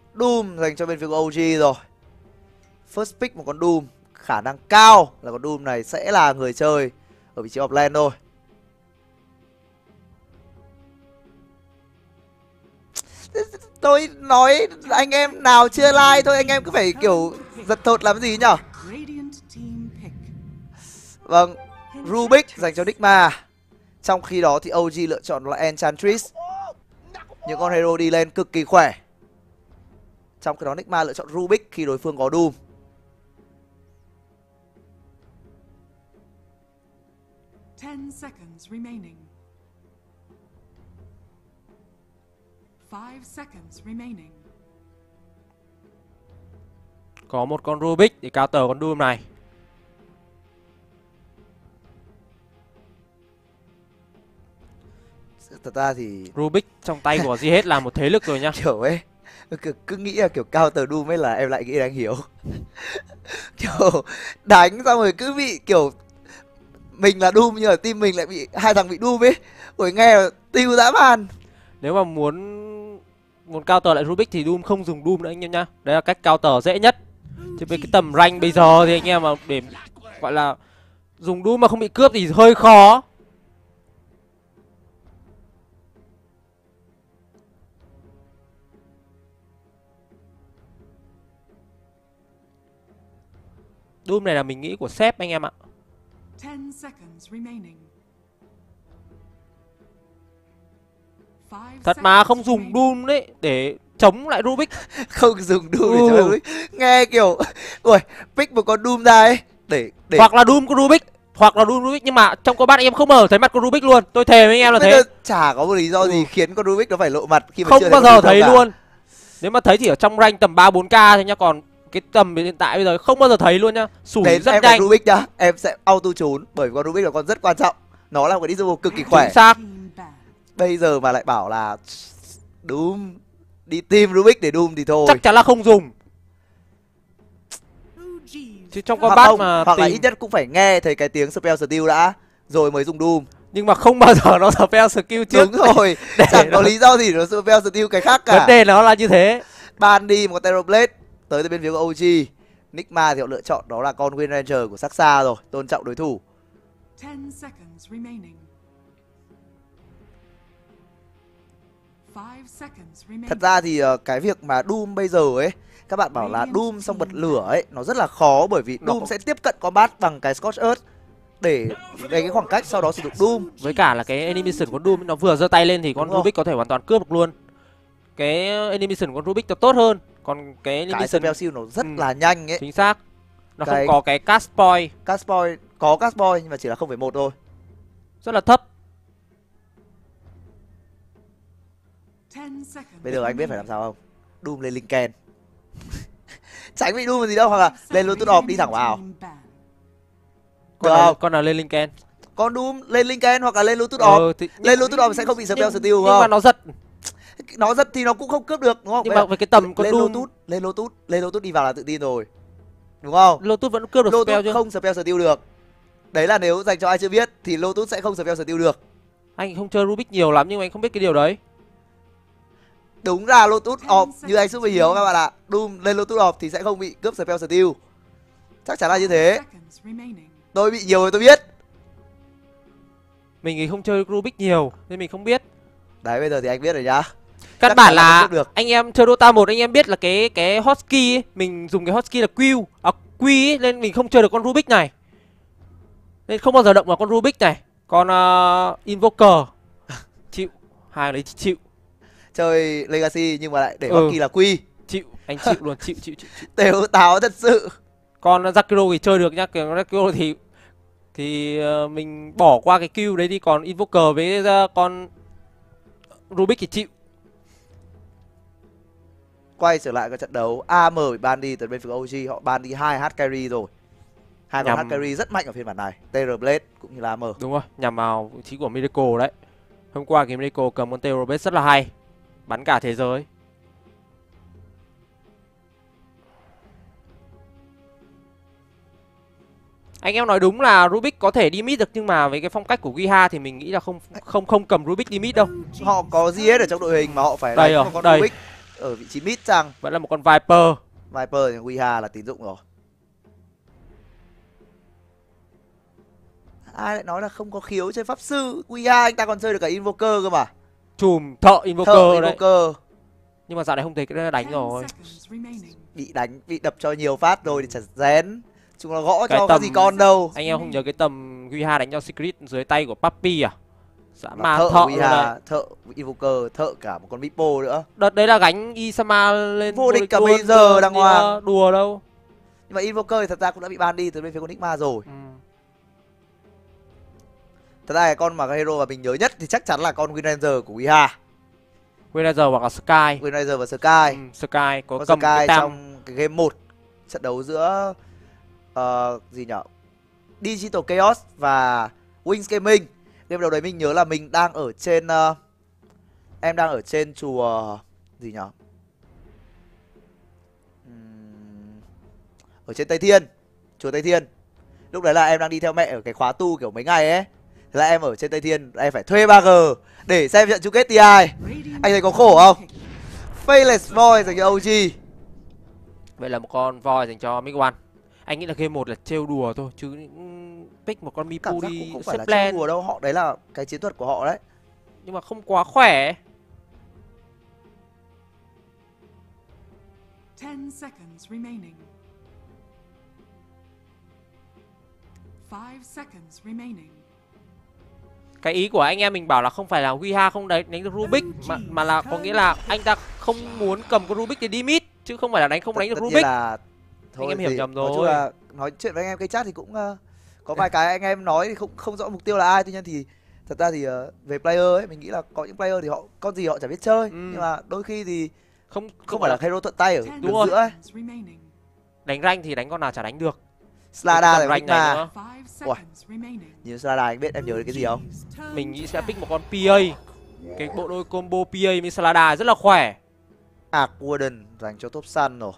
Doom dành cho bên phía của OG rồi. First pick một con Doom. Khả năng cao là con Doom này sẽ là người chơi ở vị trí offlane thôi. Tôi nói anh em nào chưa like thôi, anh em cứ phải kiểu giật thột làm gì nhở. Vâng, Rubik dành cho Nigma. Trong khi đó thì OG lựa chọn là Enchantress. Những con hero đi lên cực kỳ khỏe. Trong khi đó Nigma lựa chọn Rubik khi đối phương có Doom. Có một con Rubik để counter con Doom này. Thật ra thì Rubik trong tay của GH là một thế lực rồi nhá. kiểu ấy, cứ nghĩ là kiểu counter Doom ấy là em lại nghĩ là anh Hiếu. Kiểu đánh xong rồi cứ bị kiểu mình là Doom nhưng mà team mình lại bị hai thằng bị Doom ấy. Ôi nghe tiêu dã man. Nếu mà muốn counter lại Rubik thì Doom không dùng Doom nữa anh em nhá. Đấy là cách counter dễ nhất. Chứ với cái tầm rank bây giờ thì anh em mà để gọi là dùng Doom mà không bị cướp thì hơi khó. Doom này là mình nghĩ của sếp anh em ạ. Thật mà không dùng Doom đấy để chống lại Rubik. Không dùng Doom để chống lại Rubik. Nghe kiểu ui, pick một con Doom ra ấy để hoặc là Doom con Rubik, hoặc là Doom Rubik nhưng mà trong combat anh em không bao giờ thấy mặt con Rubik luôn. Tôi thề với anh em là thế. Chả có một lý do gì khiến con Rubik nó phải lộ mặt khi mà không chưa bao giờ thấy luôn. Nếu mà thấy thì ở trong rank tầm 3-4k thôi nhá, còn cái tầm hiện tại bây giờ không bao giờ thấy luôn nhá. Sủi rất em nhanh. Rubik nhá, em sẽ auto trốn bởi vì con Rubik là con rất quan trọng. Nó là một cái disable cực kỳ khỏe. Chính xác. Bây giờ mà lại bảo là Doom đi team Rubik để Doom thì thôi. Chắc chắn là không dùng. Chứ trong combat hoặc mà hoặc là ít nhất cũng phải nghe thấy cái tiếng spell steal đã rồi mới dùng Doom. Nhưng mà không bao giờ nó spell skill trước. Đúng rồi. Chẳng có lý do gì nó spell steal cái khác cả. Vấn đề nó là như thế. Ban đi một con Terrorblade tới từ bên phía của OG. Nigma thì họ lựa chọn đó là con Wind Ranger của Saksa rồi, tôn trọng đối thủ. Thật ra thì cái việc mà Doom bây giờ ấy, các bạn bảo là Doom xong bật lửa ấy, nó rất là khó bởi vì Doom sẽ tiếp cận combat bằng cái Scorch Earth để cái khoảng cách sau đó sử dụng Doom. Với cả là cái animation của Doom nó vừa giơ tay lên thì con Rubik có thể hoàn toàn cướp được luôn. Cái animation của Rubik nó tốt hơn, còn cái animation spell shield nó rất là nhanh ấy. Chính xác. Nó không có cái cast point. Cast point có cast point nhưng mà chỉ là 0,1 thôi. Rất là thấp. Bây giờ anh biết phải làm sao không? Doom lên Lincoln. Tránh bị Doom gì đâu, hoặc là lên Lotus Orb đi thẳng vào. Con nào lên Lincoln? Con Doom lên Lincoln hoặc là lên Lotus Orb. Lên Lotus Orb sẽ không bị spell steal không? Nhưng mà nó giật. Nó giật thì nó cũng không cướp được đúng không? Nhưng mà với cái tầm con Doom lên Lotus đi vào là tự tin rồi. Đúng không? Lotus vẫn cướp được Lotus spell chứ. Không spell steal được. Đấy là nếu dành cho ai chưa biết thì Lotus sẽ không spell steal được. Anh không chơi Rubik nhiều lắm nhưng mà anh không biết cái điều đấy. Đúng ra Lotus Orb như anh Super hiểu các bạn ạ. Doom lên Lotus Orb thì sẽ không bị cướp spell steal. Chắc chắn là như thế. Tôi bị nhiều rồi tôi biết. Mình thì không chơi Rubik nhiều nên mình không biết. Đấy bây giờ thì anh biết rồi nhá. Căn bản là anh em chơi Dota 1 anh em biết là cái hotkey ấy, mình dùng cái hotkey là Q ấy, nên mình không chơi được con Rubik này. Nên không bao giờ động vào con Rubik này. Còn Invoker chịu, hai đấy chịu. Chơi Legacy nhưng mà lại để hotkey là Q. Chịu, anh chịu luôn, chịu. Tếu táo thật sự. Con Zakiro thì chơi được nhá, cái Zakiro thì mình bỏ qua cái Q đấy đi, còn Invoker với con Rubik thì chịu. Quay trở lại cái trận đấu, AM bị ban đi từ bên phía OG, họ ban đi 2 hard carry rồi. Hai con hard carry rất mạnh ở phiên bản này, Terrorblade cũng như là AM. Đúng rồi, nhằm vào vị trí của Miracle đấy. Hôm qua cái Miracle cầm con Terrorblade rất là hay, bắn cả thế giới. Anh em nói đúng là Rubik có thể đi mid được, nhưng mà với cái phong cách của Giha thì mình nghĩ là không cầm Rubik đi mid đâu. Họ có GS ở trong đội hình mà họ phải đây đánh rồi, con đây. Rubik. ở vị trí mid chăng? Vẫn là một con Viper. Viper thì Weha là tín dụng rồi. Ai lại nói là không có khiếu chơi pháp sư? Weha anh ta còn chơi được cả Invoker cơ mà. Chùm thợ Invoker Thợ đấy. Invoker. Nhưng mà dạo này không thấy cái đánh rồi. Bị đánh, bị đập cho nhiều phát rồi thì chả rén. Chúng nó gõ Cái cho tầm- có gì con đâu. Anh em không nhớ cái tầm Weha đánh cho Secret dưới tay của Papi à? Dã Mà man thợ thợ luôn đấy. Weha, thợ Invoker, thợ cả một con Mipo nữa. Đợt đấy là gánh Isama lên Vô địch cả luôn, bây giờ đàng đùa- hoàng. Đùa đâu. Nhưng mà Invoker thì thật ra cũng đã bị ban đi từ bên phía con Nigma rồi. Thật ra cái con mà cái hero mà mình nhớ nhất thì chắc chắn là con Wind Ranger của Weha. Winrazer hoặc là Sky. Wind Ranger và Sky. Sky có Con cầm Sky cái tam. trong cái game 1 trận đấu giữa gì nhở? Digital Chaos và Wings Gaming. Game đầu đấy mình nhớ là mình đang ở trên em đang ở trên chùa gì nhở? Ở trên Tây Thiên, chùa Tây Thiên. Lúc đấy là em đang đi theo mẹ ở cái khóa tu kiểu mấy ngày ấy. Thế là em ở trên Tây Thiên, em phải thuê 3G để xem trận chung kết TI. Anh thấy có khổ không? Faceless Void dành cho OG. Vậy là một con voi dành cho Mig One. Anh nghĩ là game 1 là trêu đùa thôi chứ pick một con Mipu Cảm giác đi cũng không phải là xếp lên. chơi đùa đâu, họ đấy là cái chiến thuật của họ đấy. Nhưng mà không quá khỏe. 10 seconds remaining. 5 seconds remaining. Cái ý của anh em mình bảo là không phải là Weha không đánh được Rubik mà là có nghĩa là anh ta không muốn cầm con Rubik để đi mid chứ không phải là không đánh được Tất nhiên Rubik. là thôi Anh em hiểu thì nhầm nói chung rồi. là nói chuyện với anh em cái chat thì cũng có vài cái anh em nói thì không rõ mục tiêu là ai. Tuy nhiên thì thật ra thì về player ấy mình nghĩ là có những player thì họ con gì họ chả biết chơi, nhưng mà đôi khi thì không phải là hero thuận tay ở Ten đường rồi. giữa ấy. seconds remaining. Đánh rank thì đánh con nào chả đánh được. Slada Cái này rank này mà nữa. 5 seconds remaining. như Slada anh biết em nhớ đến cái gì không? Mình nghĩ sẽ pick một con PA. Cái bộ đôi combo PA với Salada rất là khỏe. Ark Warden dành cho top sun rồi.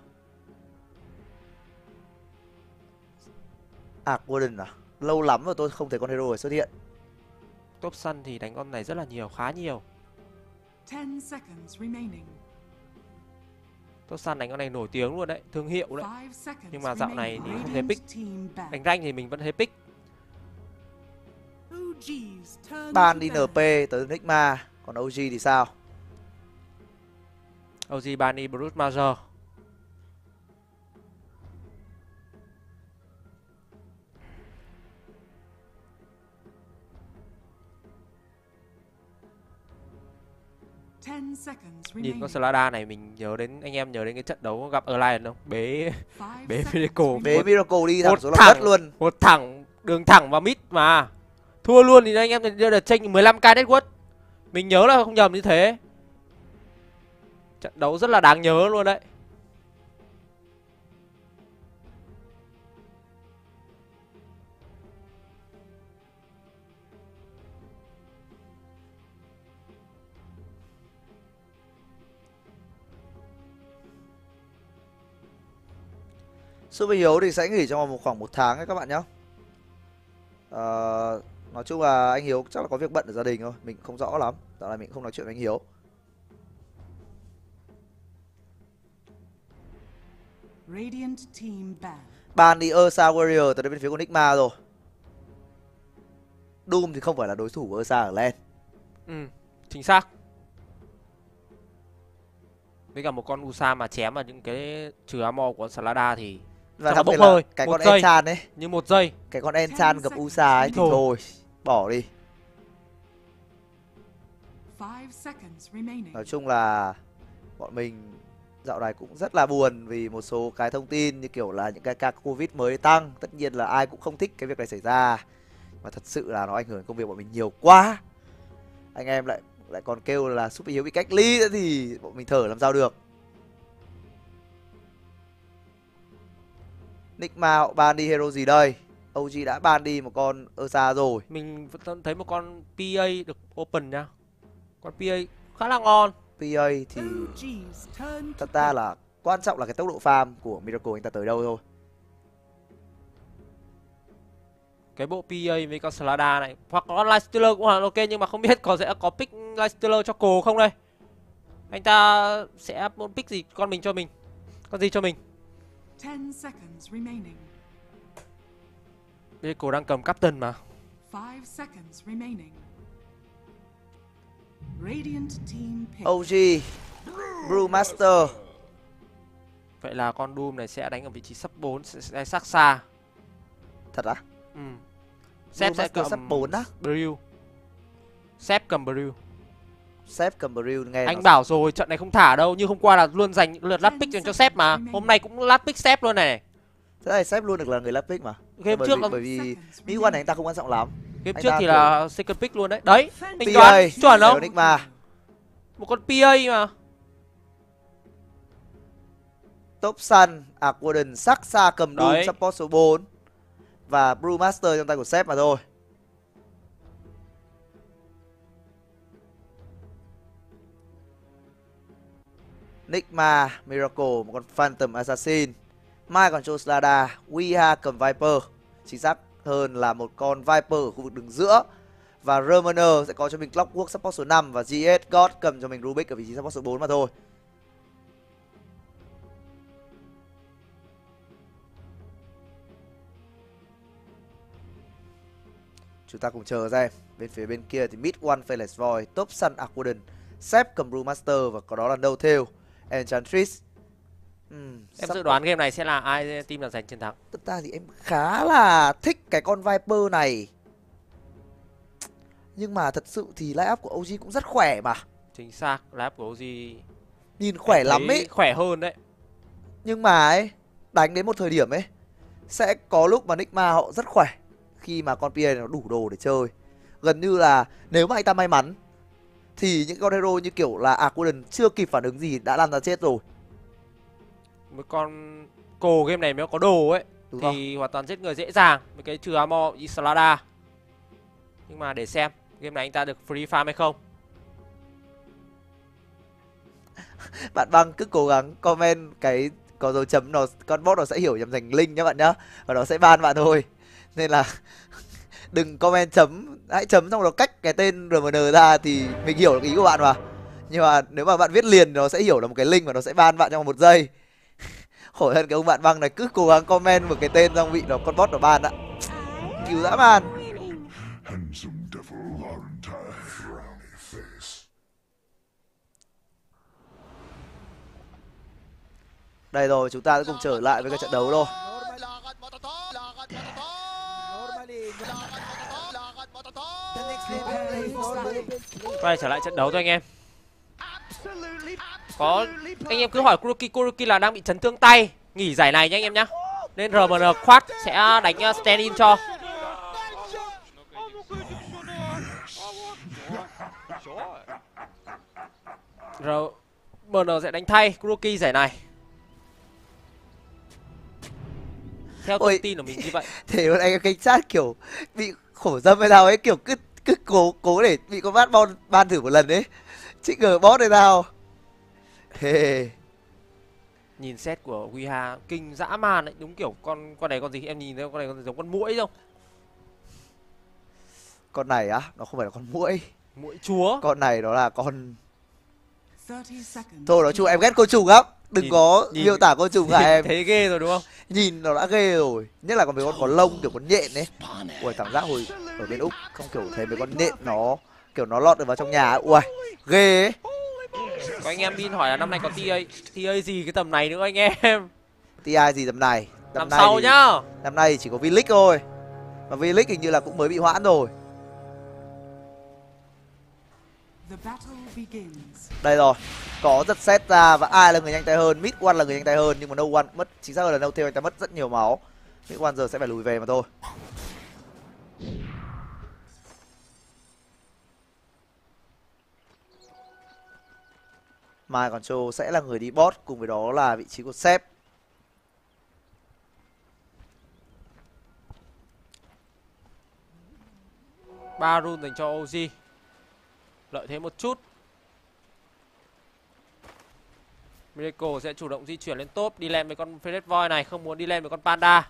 Ark Warden à? Lâu lắm rồi tôi không thấy con hero này xuất hiện. Top Sun thì đánh con này rất là nhiều, khá nhiều. 10 seconds remaining. Top Sun đánh con này nổi tiếng luôn đấy, thương hiệu đấy. 5 seconds Nhưng mà dạo này remaining. thì không thấy pick. Radiant team back. Đánh rank thì mình vẫn thấy pick. OG's turn Ban to đi bat. NP tới Nigma, còn OG thì sao? OG Bani Brute Major. Ten seconds Nhìn remaining. con Salada này mình nhớ đến, anh em nhớ đến cái trận đấu gặp Alliance không? Bế 5 bế seconds Miracle. Bế remaining. Miracle đi thẳng Một xuống lòng thằng. đất luôn. một thẳng đường thẳng vào mid mà thua luôn thì anh em đưa được tranh 15k net worth. Mình nhớ là không nhầm như thế. Trận đấu rất là đáng nhớ luôn đấy. Super Hiếu thì sẽ nghỉ trong vòng khoảng 1 tháng ấy các bạn nhé. Nói chung là anh Hiếu chắc là có việc bận ở gia đình thôi, mình không rõ lắm. Dạo này mình không nói chuyện với anh Hiếu. Radiant team back. Ban đi Ursa Warrior tới bên phía của Nigma rồi. Doom thì không phải là đối thủ của Ursa ở lane. Chính xác. Với cả một con Usa mà chém vào những cái trừ armor của con Salada thì Và chắc là đặc bốc biệt là hơi. cái Một con giây. Enchan ấy, như 1 giây. cái con Enchan gặp Usa ấy thì thôi, bỏ đi. 5 seconds remaining. Nói chung là bọn mình dạo này cũng rất là buồn vì một số cái thông tin như kiểu là những cái ca Covid mới tăng. Tất nhiên là ai cũng không thích cái việc này xảy ra, mà thật sự là nó ảnh hưởng đến công việc bọn mình nhiều quá. Anh em lại còn kêu là Super Hiếu bị cách ly nữa thì bọn mình thở làm sao được. Nigma họ ban đi hero gì đây? OG đã ban đi một con Ursa rồi. Mình vẫn thấy một con PA được open nha. Con PA khá là ngon. PA thì OG's turn to thật ra là quan trọng là cái tốc độ farm của Miracle anh ta tới đâu thôi. Cái bộ PA với con Salada này hoặc con Lightstealer cũng là ok, nhưng mà không biết có sẽ có pick Lightstealer cho Cồ không đây. Anh ta sẽ up một pick gì con mình cho mình. Con gì cho mình? 10 seconds remaining. Miracle đang cầm captain mà. 5 seconds remaining. Radiant team pick. OG, Brewmaster. Vậy là con Doom này sẽ đánh ở vị trí sub 4, sẽ sắc xa. Thật á? Sếp sẽ Brewmaster cầm sub 4 á? Brew. Sếp cầm Brew. Sếp cầm Brew nghe Anh nó... bảo rồi, trận này không thả đâu, như hôm qua là luôn dành lượt last pick dành cho sếp mà. Hôm nay cũng last pick sếp luôn này. Thế này sếp luôn được là người last pick mà. Game trước là bởi vì Mỹ One này anh ta không quan trọng lắm. game anh trước ta thì kiểu- là second pick luôn đấy. Đấy, mình PA, đoán chuẩn không? Enigma. Một con PA mà. Top Sun, Aquaden, sắc xa cầm Doom Đấy. support số 4. Và Brewmaster trong tay của sếp mà thôi. Nigma, Miracle, một con Phantom Assassin. Mai còn cho Slada, Weha cầm Viper. Chính xác hơn là một con Viper ở khu vực đường giữa. Và Romano sẽ có cho mình Clockwork support số 5. Và GS God cầm cho mình Rubik ở vị trí support số 4 mà thôi. Chúng ta cùng chờ xem. Bên phía bên kia thì Mid One Fearless Void, Top Sun Aquaden, Sep cầm Brewmaster và có đó là No Tail, Enchantress. Em dự đoán game này sẽ là ai team là giành chiến thắng? Thật ra thì em khá là thích cái con Viper này. Nhưng mà thật sự thì line up của OG cũng rất khỏe mà. Chính xác, lap của OG Nhìn khỏe lắm ấy. Khỏe hơn đấy. Nhưng mà ấy, đánh đến một thời điểm ấy, sẽ có lúc mà Nigma họ rất khỏe. Khi mà con PA nó đủ đồ để chơi. Gần như là nếu mà anh ta may mắn thì những con hero như kiểu là Aquaden chưa kịp phản ứng gì đã lăn ra chết rồi. Một con cổ game này mới có đồ ấy Đúng thì hoàn toàn giết người dễ dàng. Với cái trừ armor Islada. Nhưng mà để xem game này anh ta được free farm hay không. Bạn Băng cứ cố gắng comment cái có dấu chấm, nó con bot nó sẽ hiểu nhầm thành link nhá bạn nhá. Và nó sẽ ban bạn thôi. Nên là đừng comment chấm, hãy chấm xong rồi cách cái tên RMN ra thì mình hiểu được ý của bạn mà. Nhưng mà nếu mà bạn viết liền nó sẽ hiểu là một cái link và nó sẽ ban bạn trong 1 giây. Khổ hơn cái ông bạn Băng này cứ cố gắng comment một cái tên xong bị nó con bot nó ban ạ. Cứu dã man. Handsome devil, aren't I? Frowny face. Đây rồi, chúng ta sẽ cùng trở lại với cái trận đấu thôi. Quay trở lại trận đấu thôi anh em. Có anh em cứ hỏi Kuroki là đang bị chấn thương tay, nghỉ giải này nhá anh em nhá. Nên RMN khoát sẽ đánh stand in cho. RMN sẽ đánh thay Kuroki giải này. Theo thông tin của mình như vậy. Thế mà anh em kênh chat kiểu bị khổ dâm hay sao ấy, kiểu cứ cố để bị con bát ban thử một lần đấy. Chị ngờ boss hay sao. Hey. Nhìn set của Weha kinh dã man đấy, đúng kiểu con này con gì em nhìn thấy con này con giống con muỗi không? Con này á, nó không phải là con muỗi. Muỗi chúa. Con này nó là con 30 seconds. thôi nói chung em ghét côn trùng lắm. Đừng có nhìn- miêu tả côn trùng hại em. Thấy ghê rồi đúng không? Nhìn nó đã ghê rồi. Nhất là còn mấy con có lông kiểu con nhện ấy. Ui cảm giác hồi ở bên Úc không kiểu thấy mấy con nhện nó kiểu nó lọt được vào trong nhà ấy. Ui ghê ấy. Có anh em Bin hỏi là năm nay có TA gì cái tầm này nữa anh em. TI gì tầm này. Năm nay sau thì- nhá. Năm nay thì chỉ có V-League thôi. Mà V-League hình như là cũng mới bị hoãn rồi. The battle begins. Đây rồi. Có giật set ra và ai là người nhanh tay hơn. Mid One là người nhanh tay hơn. Nhưng mà No One mất, chính xác hơn là No Tail anh ta mất rất nhiều máu. Mid One giờ sẽ phải lùi về mà thôi. Mai Control sẽ là người đi bot. Cùng với đó là vị trí của Sep. Ba rune dành cho OG. Lợi thế một chút. Miracle sẽ chủ động di chuyển lên top, đi lên với con Fearless Void này, không muốn đi lên với con Panda.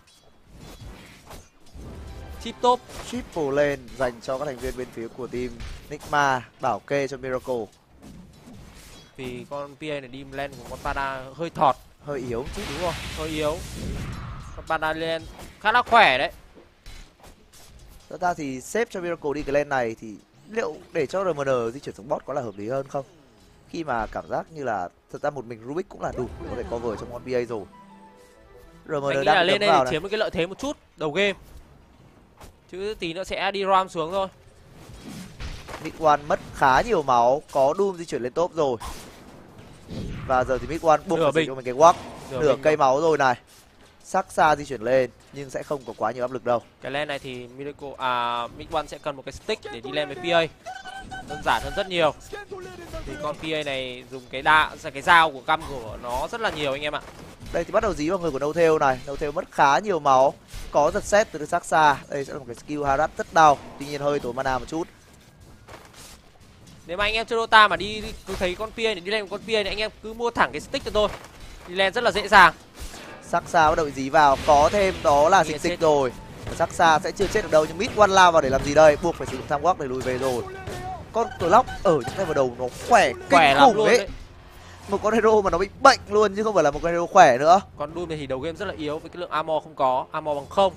Chip top. Triple lane dành cho các thành viên bên phía của team Nigma. Bảo kê cho Miracle. vì con PA này đi lên của con Panda hơi thọt. Hơi yếu chứ. Đúng rồi, hơi yếu. Con Panda lên khá là khỏe đấy. Thật ra thì xếp cho Miracle đi cái lane này thì liệu để cho RMN di chuyển xuống bot có là hợp lý hơn không? Khi mà cảm giác như là thật ra một mình Rubik cũng là đủ để có thể cover trong con PA rồi. Anh RMN nghĩ là đang lên đấm đây vào để này. chiếm một cái lợi thế một chút đầu game. Chứ tí nữa sẽ đi ram xuống thôi. Mid One mất khá nhiều máu, có Doom di chuyển lên top rồi. Và giờ thì Mid One buộc phải sử dụng mình cái walk, nửa cây máu rồi này. Sắc xa di chuyển lên nhưng sẽ không có quá nhiều áp lực đâu. Cái lane này thì Mid One sẽ cần một cái stick để đi lên với PA. Đơn giản hơn rất nhiều. Thì con PA này dùng cái dao của găm của nó rất là nhiều anh em ạ. Đây thì bắt đầu dí vào người của No Tail này. No Tail mất khá nhiều máu, có giật xét từ sắc xa. Đây sẽ là một cái skill harass rất đau, tuy nhiên hơi tốn mana một chút. Nếu mà anh em chơi Dota mà cứ thấy con PA này đi lên con PA này, anh em cứ mua thẳng cái stick cho tôi. Đi lên rất là dễ dàng. Sắc xa bắt đầu bị dí vào, có thêm đó là dịch dịch rồi. Sắc xa sẽ chưa chết được đâu, nhưng Mid One lao vào để làm gì đây? Buộc phải sử dụng tham walk để lùi về rồi. Con Clock ở những tay vào đầu nó khỏe kinh lắm khủng luôn ấy. đấy. Một con hero mà nó bị bệnh luôn chứ không phải là một con hero khỏe nữa. Con Doom này thì đầu game rất là yếu với cái lượng armor không có, armor bằng không.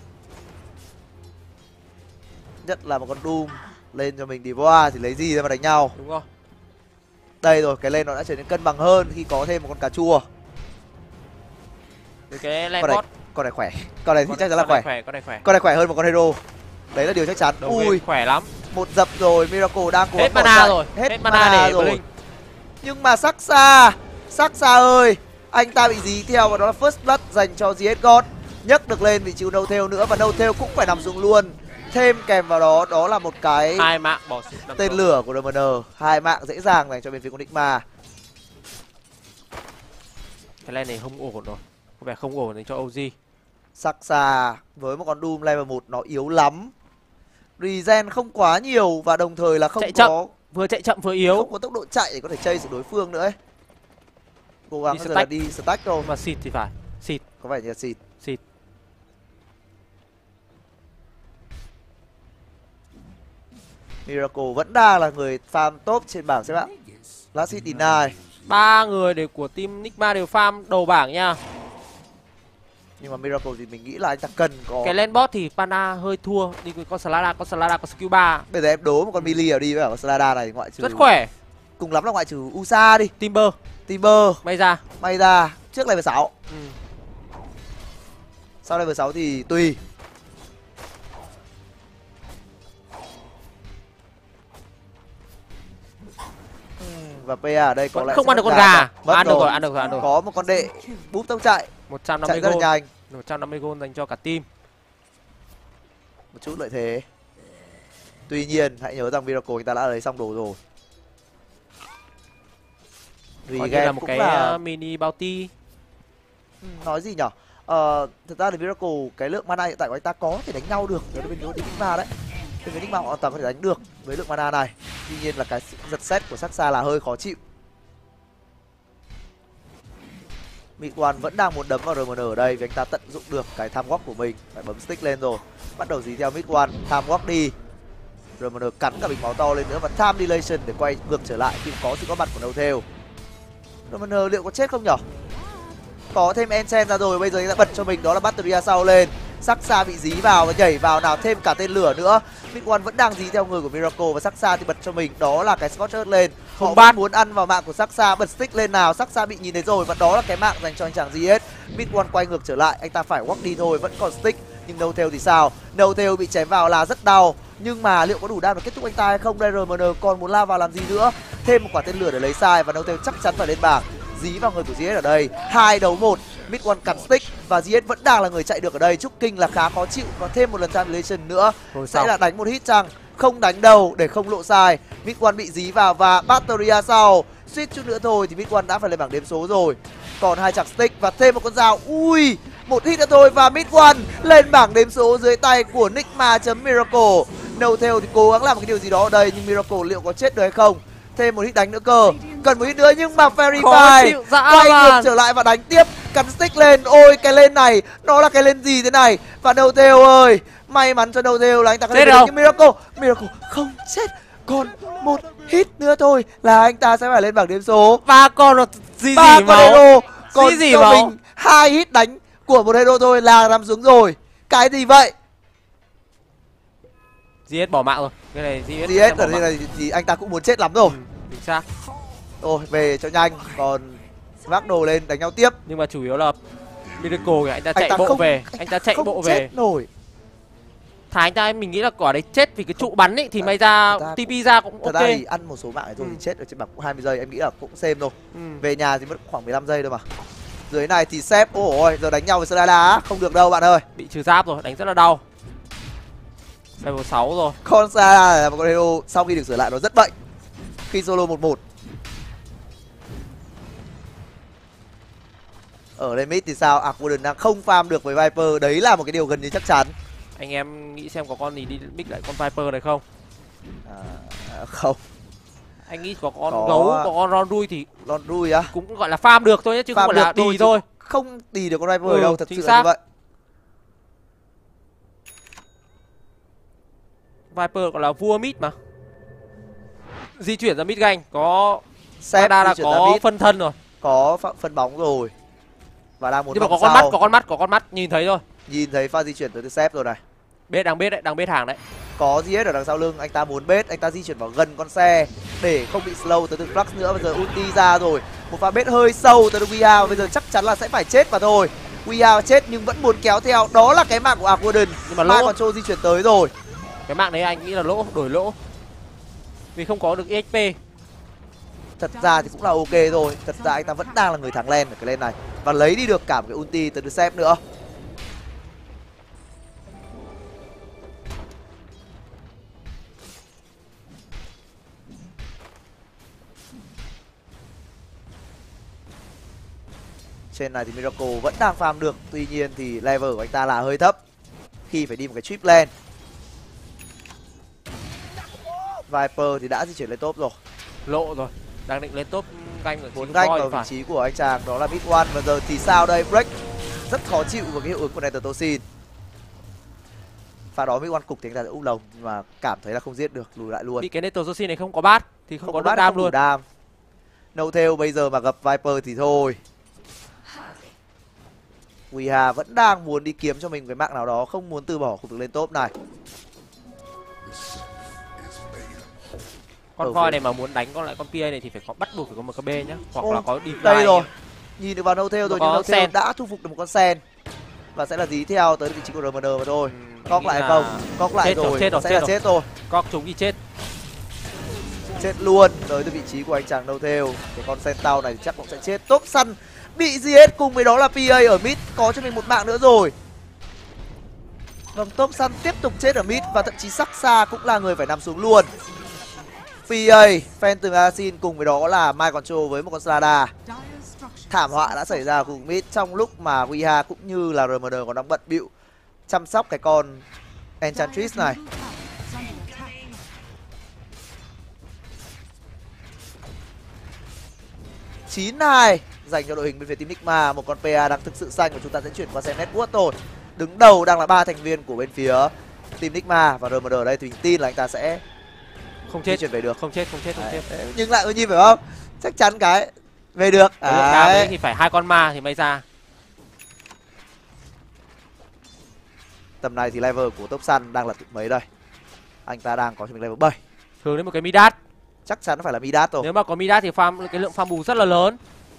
Nhất là một con Doom lên cho mình Divoa thì lấy gì ra mà đánh nhau. Đúng không? Đây rồi, cái lane nó đã trở nên cân bằng hơn khi có thêm một con cà chua. Từ cái lane bot. Con này khỏe, con này thì chắc chắn là khỏe. Con này khỏe. Con này khỏe hơn một con hero. Đấy là điều chắc chắn. Ui, khỏe lắm. một dập rồi, Miracle đang cố Hết mana rồi, hết mana để rồi. Blink. Nhưng mà Sắc xa ơi, anh ta bị dí theo và đó là first blood dành cho GS God. Nhấc được lên vị trí No Tail nữa và No Tail cũng phải nằm xuống luôn. Thêm kèm vào đó, đó là một cái 2 mạng bỏ xuống tên lửa của RMN, 2 mạng dễ dàng dành cho bên phía con Nigma. Cái lane này không ổn rồi. Có vẻ không ổn dành cho OG. Sắc xa với một con Doom level 1 nó yếu lắm. Regen không quá nhiều và đồng thời là không chạy chậm, có vừa chạy chậm vừa yếu. không có tốc độ chạy để có thể chase được đối phương nữa ấy. Cố gắng Đi bây giờ là đi stack thôi. Mà xịt thì phải. Xịt. Có vẻ như là xịt. Xịt. Miracle vẫn đang là người farm top trên bảng xếp hạng. Last hit deny. 3 người đều của team Nigma đều farm đầu bảng nha. Nhưng mà Miracle thì mình nghĩ là anh ta cần có. Cái lane bot thì Panda hơi thua đi với con Slada có skill 3. Bây giờ em đố một con melee ở đi với cả con Slada này ngoại trừ Rất khỏe. cùng lắm là ngoại trừ Usa đi. Timber May ra trước level 6. Ừ. Sau level 6 thì tùy. Và PA ở đây có Vẫn lẽ không sẽ ăn được mất con gà. Mất Ăn được rồi. rồi, ăn được rồi, ăn được. Có một con đệ búp tốc chạy 150 chạy rất là gold. nhanh. 150 gold dành cho cả team. Một chút lợi thế. Tuy nhiên hãy nhớ rằng Miracle anh ta đã lấy xong đồ rồi. Coi như là một cái mini bounty. Nói gì nhở? Thật ra thì Miracle cái lượng mana hiện tại của anh ta có thể đánh nhau được với bên phía Enigma đấy. Bên phía Enigma hoàn toàn có thể đánh được với lượng mana này. Tuy nhiên là cái giật set của Saksa là hơi khó chịu. Mid One vẫn đang muốn đấm vào RMN ở đây vì anh ta tận dụng được cái tham walk của mình. Phải bấm stick lên rồi. Bắt đầu dí theo Mid One, tham walk đi. RMN cắn cả bình máu to lên nữa và tham dilation để quay ngược trở lại khi có sự có mặt của No Tail. RMN liệu có chết không nhở? Có thêm Enchen ra rồi, bây giờ anh ta bật cho mình đó là Batteria sau lên. Saksa bị dí vào và nhảy vào nào thêm cả tên lửa nữa. Mid One vẫn đang dí theo người của Miracle và Saksa thì bật cho mình đó là cái Scorch Earth lên. Họ vẫn muốn ăn vào mạng của Saksa, bật stick lên nào. Saksa bị nhìn thấy rồi và đó là cái mạng dành cho anh chàng GS. Mid One quay ngược trở lại, anh ta phải walk đi thôi, vẫn còn stick. Nhưng No Tail thì sao? No Tail bị chém vào là rất đau. Nhưng mà liệu có đủ đam để kết thúc anh ta hay không? Đây RMN còn muốn lao vào làm gì nữa? Thêm một quả tên lửa để lấy sai và No Tail chắc chắn phải lên bảng. Dí vào người của GS ở đây, 2 đấu 1. Mid One cắn stick và GS vẫn đang là người chạy được ở đây. Trúc Kinh là khá khó chịu, còn thêm một lần time dilation nữa sẽ là đánh một hit chăng? Không đánh đầu để không lộ sai. Mid One bị dí vào và Batteria sau. Suýt chút nữa thôi thì Mid One đã phải lên bảng đếm số rồi. Còn 2 chạc stick và thêm một con dao. Ui, một hit nữa thôi và Mid One lên bảng đếm số dưới tay của Nigma.Miracle. No Tail thì cố gắng làm một cái điều gì đó ở đây nhưng Miracle liệu có chết được hay không? Thêm một hit đánh nữa cơ. Cần một hit nữa nhưng mà Fairy Fire quay ngược trở lại và đánh tiếp. Cắn stick lên. Ôi cái lên này nó là cái lên gì thế này? Và No Tail ơi, may mắn cho No Tail là anh ta có thể được nhưng Miracle không chết. Còn một hit nữa thôi là anh ta sẽ phải lên bảng điểm số. Ba con là gì Ba con máu. hero, còn Gì cho máu. mình 2 hit đánh của một hero thôi là nằm xuống rồi. Cái gì vậy? GS bỏ mạng rồi. Cái này GS GS bỏ ở đây mạng. này thì anh ta cũng muốn chết lắm rồi. Chính xác. Thôi về cho nhanh, còn vác đồ lên đánh nhau tiếp. Nhưng mà chủ yếu là Miracle kìa, anh ta Anh chạy ta bộ không- về, anh ta chạy Không bộ chết về. nổi. Thà anh ta mình nghĩ là quả đấy chết vì cái trụ bắn ấy thì may ra thật ra- TP ra cũng Thật ok. ra thì ăn một số mạng này thôi thì chết ở trên bảng cũng 20 giây, em nghĩ là cũng xem thôi. Ừ. Về nhà thì mất khoảng 15 giây thôi mà. Dưới này thì sếp, ôi giờ đánh nhau với Serdala không được đâu bạn ơi. Bị trừ giáp rồi, đánh rất là đau. Level 6 rồi. Con Serdala là một con hero sau khi được sửa lại nó rất bệnh khi solo 1-1. Ở lên mid thì sao? Aquaden đang không farm được với Viper, đấy là một cái điều gần như chắc chắn. Anh em nghĩ xem có con gì đi mix lại con Viper này không? Không, Anh nghĩ có con Có. gấu, có con Ron Rui thì Lon Rui á. cũng gọi là farm được thôi nhé, chứ không Farm phải là được thôi đi chứ thôi. Không đi được con Viper Ừ, đâu, thật chính sự là xác. như vậy. Viper còn là vua mid mà. Di chuyển ra mid ganh, có Sếp Ada di là chuyển ra có mid, phân thân rồi. có phân bóng rồi. Và đang muốn Nhưng mà bóng có con sau. mắt, có con mắt, có con mắt nhìn thấy rồi. Nhìn thấy pha di chuyển tới từ sếp rồi này. Bết đấy, đang bết hàng đấy. Có GS ở đằng sau lưng, anh ta muốn bết, anh ta di chuyển vào gần con xe để không bị slow tới từ Flux nữa. Bây giờ ulti ra rồi, một pha bết hơi sâu tới từ Weha, bây giờ chắc chắn là sẽ phải chết mà thôi. Weha chết nhưng vẫn muốn kéo theo, đó là cái mạng của Aquaden. Nhưng mà Mai lỗ, còn trôi di chuyển tới rồi. cái mạng đấy anh nghĩ là lỗ, đổi lỗ. Vì không có được EXP. Thật ra thì cũng là ok rồi, thật ra anh ta vẫn đang là người thắng lane ở cái lane này và lấy đi được cả một cái ulti từ sếp nữa. Trên này thì Miracle vẫn đang farm được, tuy nhiên thì level của anh ta là hơi thấp khi phải đi một cái trip lane. Viper thì đã di chuyển lên top rồi, Lộ rồi, đang định lên top canh ở muốn chín ganh voi vào vị phải. trí của anh chàng đó là Mid One. Và giờ thì sao đây? Break rất khó chịu với cái hiệu ứng của Nether Tosin. Pha đó Mid One cục thì anh ta sẽ úp lồng nhưng mà cảm thấy là không giết được, lùi lại luôn. Bị cái Netozosin này không có bát thì không có được bát, đam không đủ luôn. đam. No theo bây giờ mà gặp Viper thì thôi. Weha vẫn đang muốn đi kiếm cho mình một cái mạng nào đó, không muốn từ bỏ khu vực lên top này. Con Ở voi phía- này mà muốn đánh con lại con PA này thì phải có bắt buộc phải có một cái B nhá, hoặc Ô, là có đi đây rồi. Nhìn được vào No theo rồi Có nhưng No theo sen. đã thu phục được một con sen. Và sẽ là dí theo tới vị trí của RMN mà thôi. Cóc nghĩ lại là không? Cóc lại chết rồi, rồi, chết rồi, sẽ chết là rồi. chết rồi. Cóc chúng thì chết. Chết luôn tới từ vị trí của anh chàng No theo. Cái con sen tao này thì chắc cũng sẽ chết. Top săn bị GS cùng với đó là PA ở mid, có cho mình một mạng nữa rồi. Vâng, top săn tiếp tục chết ở mid và thậm chí sắc xa cũng là người phải nằm xuống luôn. PA, fan từ Asin cùng với đó là Mai Control với một con Slada. Dire structures. Thảm họa đã xảy ra ở khu vực mid trong lúc mà Weha cũng như là RMN còn đang bận bịu chăm sóc cái con Enchantress này. Dire's middle tower is under attack. 9-2 dành cho đội hình bên phía team Nigma. Một con PA đang thực sự xanh và chúng ta sẽ chuyển qua xem network rồi. Đứng đầu đang là 3 thành viên của bên phía team Nigma và RMN ở đây thì mình tin là anh ta sẽ Không di chết, chuyển về được. không chết. Đấy, nhưng lại nhìn phải không? Chắc chắn cái về được. Cái lượng đam đấy Đấy. thì phải 2 con ma thì may ra. Tầm này thì level của Top Sun đang là mấy đây? Anh ta đang có cho mình level 7. Hướng đến một cái Midas. Chắc chắn phải là Midas rồi. Nếu mà có Midas thì farm cái lượng farm bù rất là lớn.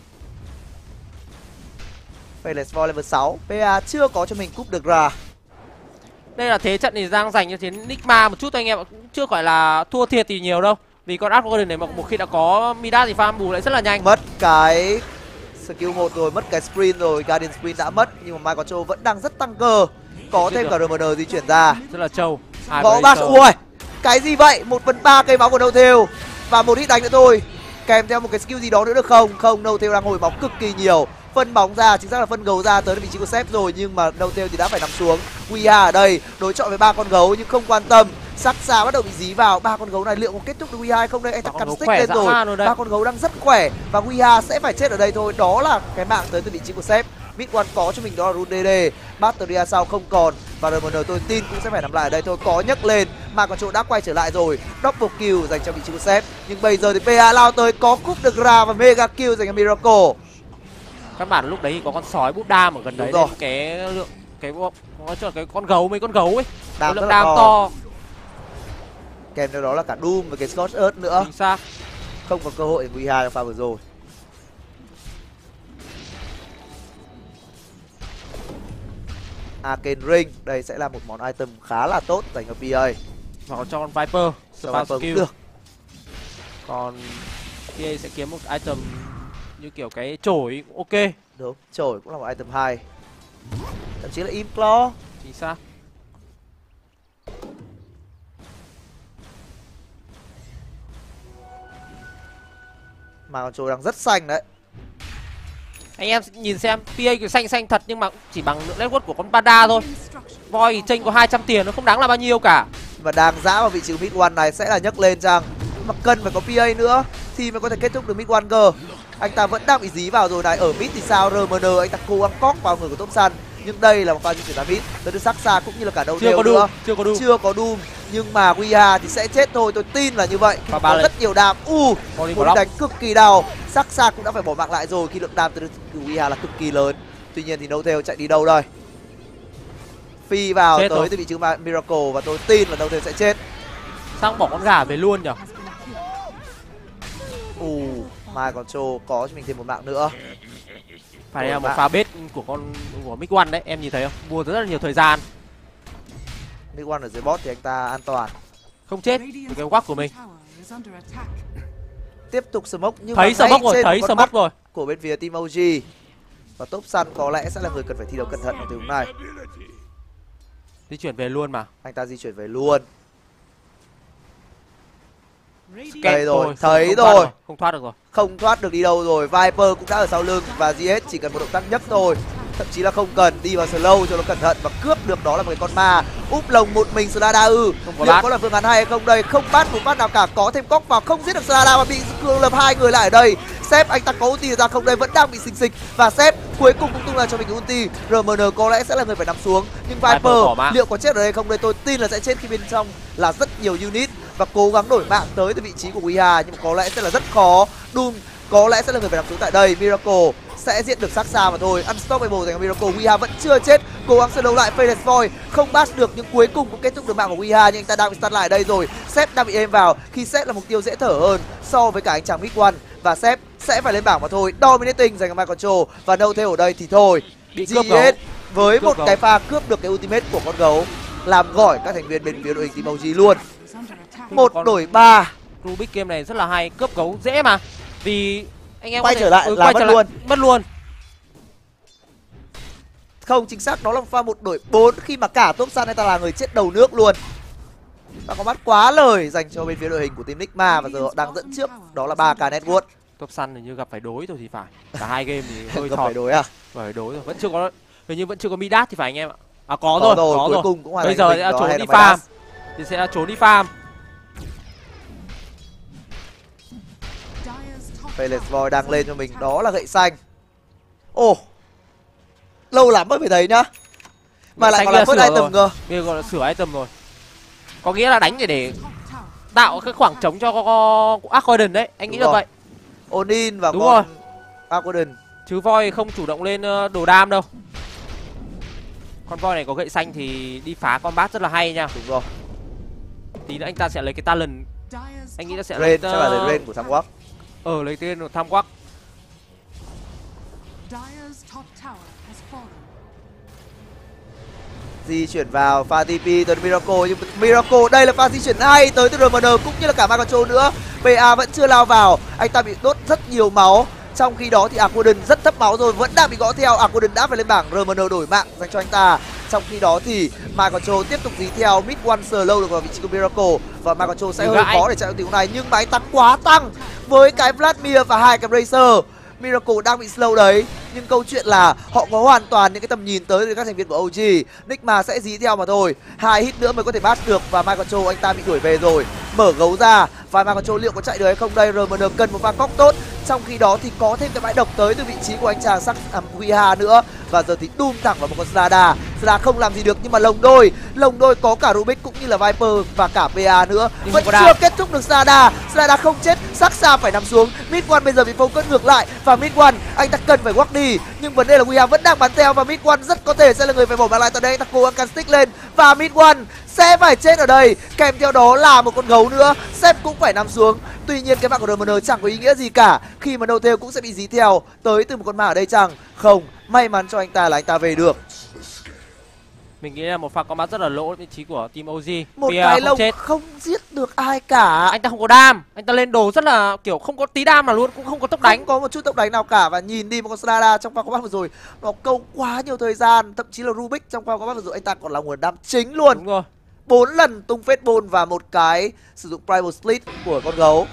Fearless Void level 6. PA chưa có cho mình cúp được ra. Đây là thế trận thì đang dành cho chiến Nigma một chút thôi anh em ạ, cũng chưa phải là thua thiệt thì nhiều đâu. Vì con Arcgolden này mà một khi đã có Midas thì farm bù lại rất là nhanh. Mất cái skill 1 rồi, mất cái sprint rồi, Guardian sprint đã mất nhưng mà Mai Control vẫn đang rất tăng cơ. Có thêm cả RMN di chuyển ra. Rất là trâu. Gõ ba ui. Cái gì vậy? 1/3 cây máu của No Theo và một hit đánh nữa thôi. Kèm theo một cái skill gì đó nữa được không? Không, No Theo đang hồi bóng cực kỳ nhiều. Phân bóng ra, chính xác là phân gấu ra tới vị trí của sếp rồi nhưng mà No Theo thì đã phải nằm xuống. Weha ở đây đối chọi với 3 con gấu nhưng không quan tâm. Sắc xa bắt đầu bị dí vào. 3 con gấu này liệu có kết thúc được Weha hay không đây? Anh ta cắm stick lên rồi. 3 con gấu đang rất khỏe và Weha sẽ phải chết ở đây thôi. Đó là cái mạng tới từ vị trí của sếp. Mid One có cho mình đó là Rune DD. Batteria sau không còn và RMN tôi tin cũng sẽ phải nằm lại ở đây thôi. Có nhấc lên mà còn chỗ đã quay trở lại rồi, double kill dành cho vị trí của Sep. Nhưng bây giờ thì PA lao tới có cúp được ra và mega kill dành cho Miracle. Các bạn lúc đấy có con sói búp đam ở gần đấy, rồi. cái lượng nói cho cái con gấu, mấy con gấu ấy, Đam cái lượng rất là đam to. to. Kèm theo đó là cả Doom và cái Scorch Earth nữa. Chính xác. Không có cơ hội để Guiha trong pha vừa rồi. Arcane Ring, đây sẽ là một món item khá là tốt dành cho PA. Hoặc là cho con Viper, Cho Spam Viper cũng skill. được. Còn PA sẽ kiếm một item như kiểu cái chổi cũng ok. Đúng, chổi cũng là một item hay. Thậm chí là Implore. Chính xác. Mà con trôi đang rất xanh đấy. Anh em nhìn xem, PA kiểu xanh xanh thật nhưng mà cũng chỉ bằng lượng network của con Panda thôi. Instruction. Voi thì chênh có 200 tiền, nó không đáng là bao nhiêu cả. Và đang dã vào vị trí mid one này sẽ là nhấc lên chăng. Nhưng mà cần phải có PA nữa thì mới có thể kết thúc được mid one cơ. Anh ta vẫn đang bị dí vào rồi này. Ở mid thì sao, RMN anh ta cố gắng cóc vào người của Thompson. Nhưng đây là một pha di chuyển ra mid. Tới từ Saksa cũng như là cả đầu Chưa đều có nữa. Doom, chưa có Doom. Chưa có Doom. Nhưng mà Guiha thì sẽ chết thôi, tôi tin là như vậy. Và ba Có lên. rất nhiều đam. Body Một block. đánh cực kỳ đau. Saksa cũng đã phải bỏ mạng lại rồi khi lượng đam từ Guiha là cực kỳ lớn. Tuy nhiên thì Notel chạy đi đâu đây? Phi vào Chết tới rồi. từ vị trí Miracle và tôi tin là Notel sẽ chết. Sang bỏ con gà về luôn nhở. Has been killed. Mai còn Control có cho mình thêm một mạng nữa. Phải là Rồi một bạn. pha bết của Mick One đấy, em nhìn thấy không? Mua rất là nhiều thời gian. Mid One ở dưới bot thì anh ta an toàn. Không chết với Radiant's cái quắc của mình. tower is under attack. Tiếp tục smoke nhưng Thấy mà ngay smoke rồi, trên thấy một con smoke mắt rồi. của bên phía team OG. Và Thompson có lẽ sẽ là người cần phải thi đấu cẩn thận ở tình huống này. Di chuyển về luôn mà. Anh ta di chuyển về luôn. Radiant Đây rồi, Thôi, thấy không thoát rồi. được, không thoát được rồi. Không thoát được đi đâu rồi. Viper cũng đã ở sau lưng và GS chỉ cần một động tác nhấc thôi. Thậm chí là không cần đi vào slow cho nó cẩn thận và cướp được đó là một cái con ma úp lồng một mình Slada Không có liệu bát. có là phương án hay hay không đây? Không bắt một phát nào cả, có thêm cóc vào không giết được Slada và bị cường lập hai người lại ở đây. Sep anh ta có ulti ra không đây, vẫn đang bị xình xịch và Sep cuối cùng cũng tung ra cho mình cái ulti. RMN có lẽ sẽ là người phải nằm xuống nhưng Viper bỏ Viper mạng. liệu có chết ở đây không đây? Tôi tin là sẽ chết khi bên trong là rất nhiều unit và cố gắng đổi mạng tới từ vị trí của Guiha nhưng mà có lẽ sẽ là rất khó. Doom có lẽ sẽ là người phải nằm xuống tại đây. Miracle sẽ giết được Saksa mà thôi. Unstoppable dành cho Miracle. Guiha vẫn chưa chết, cố gắng slow lại. Phoenix Void không bắt được nhưng cuối cùng cũng kết thúc được mạng của Guiha nhưng anh ta đang bị stun lại đây rồi. Sep đang bị êm vào khi Sep là mục tiêu dễ thở hơn so với cả anh chàng Mid One và Sep sẽ phải lên bảng mà thôi. Dominating dành cho Michael Control và No Tail ở đây thì thôi. Bị cướp GS gấu. với Cướp một gấu. cái pha cướp được cái ultimate của con gấu làm gỏi các thành viên bên phía đội hình team OG luôn. is under attack. Một Con- đổi ba. Rubik game này rất là hay, cướp gấu dễ mà. Vì anh em Quay có thể- trở lại là quay mất trở luôn. Mất luôn. Không, chính xác đó là một pha một đổi 4 khi mà cả Thompson anh ta là người chết đầu nước luôn. Và có bắt quá lời dành cho bên phía đội hình của team Nigma và giờ họ đang dẫn trước đó là 3k network. Top Sun hình như gặp phải đối rồi thì phải. Cả hai game thì hơi Gặp thọt. phải đối à? Phải đối rồi, vẫn chưa có, hình như vẫn chưa có Midas thì phải anh em ạ. À có Có rồi, rồi, có cuối rồi. cùng cũng hoàn Bây thành giờ mình sẽ đó, trốn hay đi là farm. Midas. Thì sẽ trốn đi farm. Dire's top Phoenix tower Void is đang lên under cho mình attack. đó là gậy xanh. Ồ, lâu lắm mới phải thấy nhá. Mà lại Xanh còn kia là first sửa item rồi. cơ. Bây giờ gọi là sửa item rồi. Có nghĩa là đánh để Top tower. tạo cái khoảng trống cho Accordant đấy. Anh nghĩ Đúng là rồi. vậy. Onin và Đúng con Aquadon. Chứ voi không chủ động lên đồ đam đâu. Con voi này có gậy xanh thì đi phá combat rất là hay nha. Đúng rồi. Tí nữa anh ta sẽ lấy cái talent. Dire's Anh nghĩ là top sẽ Rain chắc là lấy Rain của Tham Quốc. lấy tên của Tham Quắc. Dire's top tower has fallen. Di chuyển vào pha TP tới Miracle nhưng Miracle đây là pha di chuyển hay tới từ RMN cũng như là cả Michael Control nữa. PA vẫn chưa lao vào, anh ta bị đốt rất nhiều máu. Trong khi đó thì Aquadon rất thấp máu rồi, vẫn đang bị gõ theo. Aquadon đã phải lên bảng, RMN đổi mạng dành cho anh ta. Trong khi đó thì Michael Control tiếp tục dí theo Mid One slow được vào vị trí của Miracle và Michael Control sẽ hơi khó để chạy được tình huống này nhưng máy tăng quá tăng với cái Vladimir và hai cái Bracer. Miracle đang bị slow đấy nhưng câu chuyện là họ có hoàn toàn những cái tầm nhìn tới từ các thành viên của OG. Nigma sẽ dí theo mà thôi, 2 hit nữa mới có thể bắt được và Michael Control anh ta bị đuổi về rồi. Mở gấu ra và Michael Control liệu có chạy được hay không đây? RMN cần một pha cóc tốt. Trong khi đó thì có thêm cái bãi độc tới từ vị trí của anh chàng sắc Guiha nữa và giờ thì đum thẳng vào một con Slada. Sla không làm gì được, nhưng mà lồng đôi có cả Rubik cũng như là Viper và cả PA nữa. Nhưng Vẫn không có chưa đam. kết thúc được Sla không chết, Saksa phải nằm xuống. Mid One bây giờ bị focus ngược lại, và Mid One anh ta cần phải walk đi, nhưng vấn đề là We Have vẫn đang bắn theo, và Mid One rất có thể sẽ là người phải bỏ mạng lại tại đây. Anh ta cố gắng cắn stick lên và Mid One sẽ phải chết ở đây, kèm theo đó là một con gấu nữa. Sep cũng phải nằm xuống. Tuy nhiên cái mạng của RMN chẳng có ý nghĩa gì cả, khi mà No Tail cũng sẽ bị dí theo tới từ một con ma ở đây chăng? Không, may mắn cho anh ta là anh ta về được. Mình nghĩ là một pha combat rất là lỗ vị trí của team OG. Một Pia cái không lồng chết. không giết được ai cả. Anh ta không có đam, anh ta lên đồ rất là kiểu không có tí đam nào luôn, cũng không có tốc đánh. Không có một chút tốc đánh nào cả, và nhìn đi một con Slada trong pha combat vừa rồi nó câu quá nhiều thời gian, thậm chí là Rubik trong pha combat vừa rồi anh ta còn là nguồn đam chính luôn. Đúng rồi. 4 lần tung phết ball và một cái sử dụng Primal Split của con gấu.